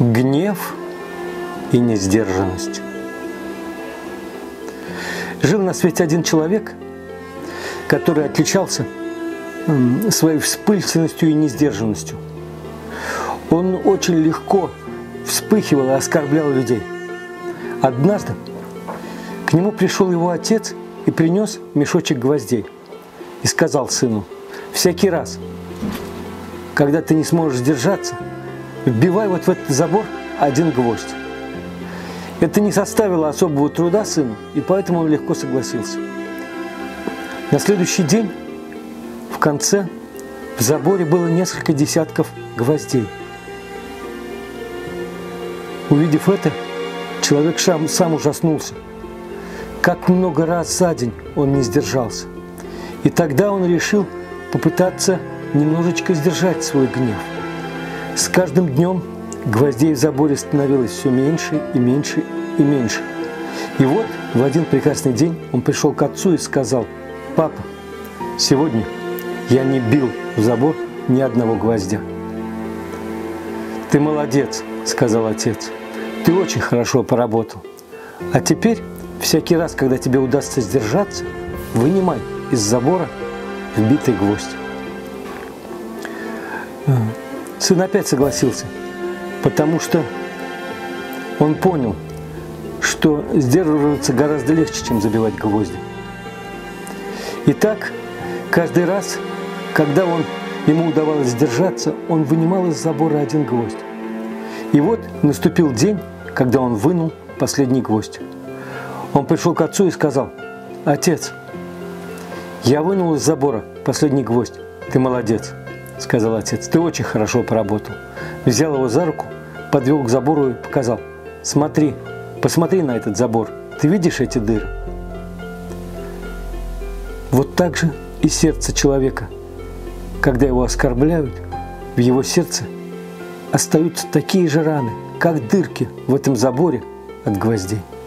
Гнев и несдержанность. Жил на свете один человек, который отличался своей вспыльчивостью и несдержанностью. Он очень легко вспыхивал и оскорблял людей. Однажды к нему пришел его отец и принес мешочек гвоздей и сказал сыну: всякий раз, когда ты не сможешь сдержаться, вбивай вот в этот забор один гвоздь. Это не составило особого труда сыну, и поэтому он легко согласился. На следующий день в конце в заборе было несколько десятков гвоздей. Увидев это, человек сам ужаснулся. Как много раз за день он не сдержался. И тогда он решил попытаться немножечко сдержать свой гнев. С каждым днем гвоздей в заборе становилось все меньше и меньше и меньше. И вот в один прекрасный день он пришел к отцу и сказал: «Папа, сегодня я не бил в забор ни одного гвоздя». «Ты молодец», – сказал отец, – «ты очень хорошо поработал. А теперь всякий раз, когда тебе удастся сдержаться, вынимай из забора вбитый гвоздь». Сын опять согласился, потому что он понял, что сдерживаться гораздо легче, чем забивать гвозди. И так, каждый раз, когда ему удавалось сдержаться, он вынимал из забора один гвоздь. И вот наступил день, когда он вынул последний гвоздь. Он пришел к отцу и сказал: «Отец, я вынул из забора последний гвоздь». «Ты молодец», – сказал отец, – «ты очень хорошо поработал». Взял его за руку, подвел к забору и показал: «Смотри, посмотри на этот забор. Ты видишь эти дыры?» Вот так же и сердце человека. Когда его оскорбляют, в его сердце остаются такие же раны, как дырки в этом заборе от гвоздей.